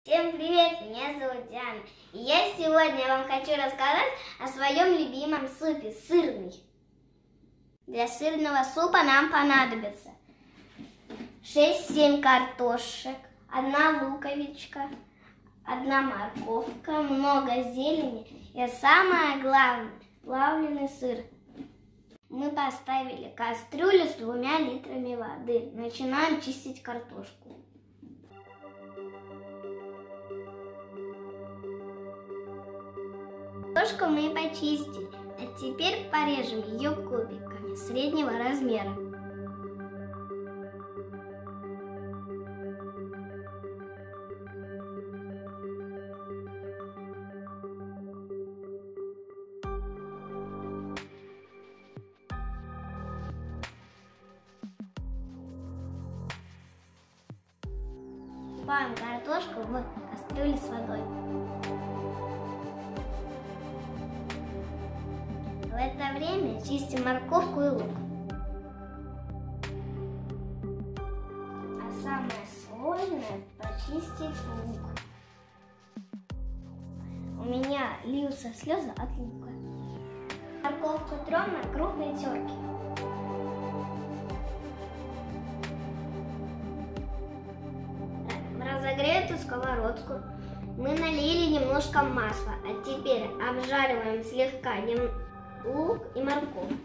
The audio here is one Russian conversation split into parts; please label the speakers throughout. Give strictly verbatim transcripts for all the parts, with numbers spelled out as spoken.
Speaker 1: Всем привет, меня зовут Диана, и я сегодня вам хочу рассказать о своем любимом супе – сырный. Для сырного супа нам понадобится шесть-семь картошек, одна луковичка, одна морковка, много зелени и самое главное – плавленый сыр. Мы поставили кастрюлю с двумя литрами воды. Начинаем чистить картошку. Картошку мы почистили, а теперь порежем ее кубиками среднего размера. Всыпаем картошку в кастрюлю с водой. В это время чистим морковку и лук. А самое сложное – почистить лук. У меня льются слезы от лука. Морковку трем на крупной терке. В разогретую сковородку мы налили немножко масла, а теперь обжариваем слегка немного лук и морковку.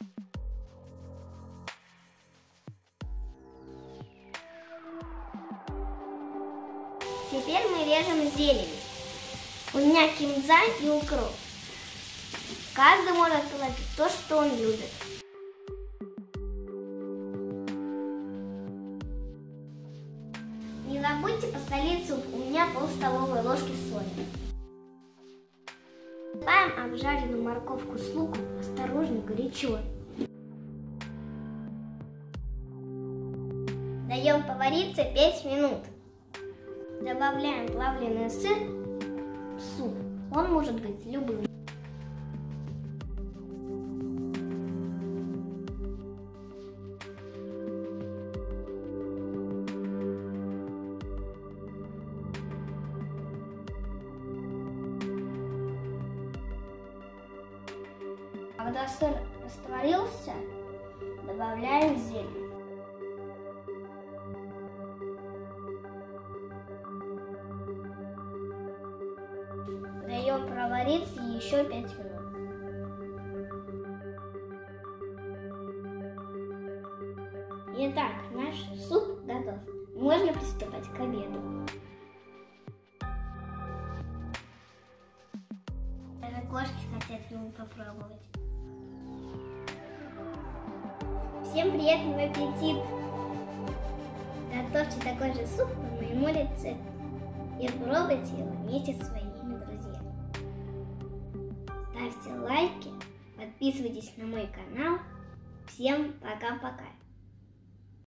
Speaker 1: Теперь мы режем зелень. У меня кинза и укроп. Каждый может положить то, что он любит. Не забудьте посолить суп. У меня пол столовой ложки соли. Добавим обжаренную морковку с луком, осторожно, горячо. Даем повариться пять минут. Добавляем плавленый сыр в суп. Он может быть любым. Когда сыр растворился, добавляем зелень. Даем провариться еще пять минут. Итак, наш суп готов. Можно приступать к обеду. Даже кошки хотят его попробовать. Всем приятного аппетита! Готовьте такой же суп по моему рецепту и пробуйте его вместе со своими друзьями. Ставьте лайки, подписывайтесь на мой канал. Всем пока-пока!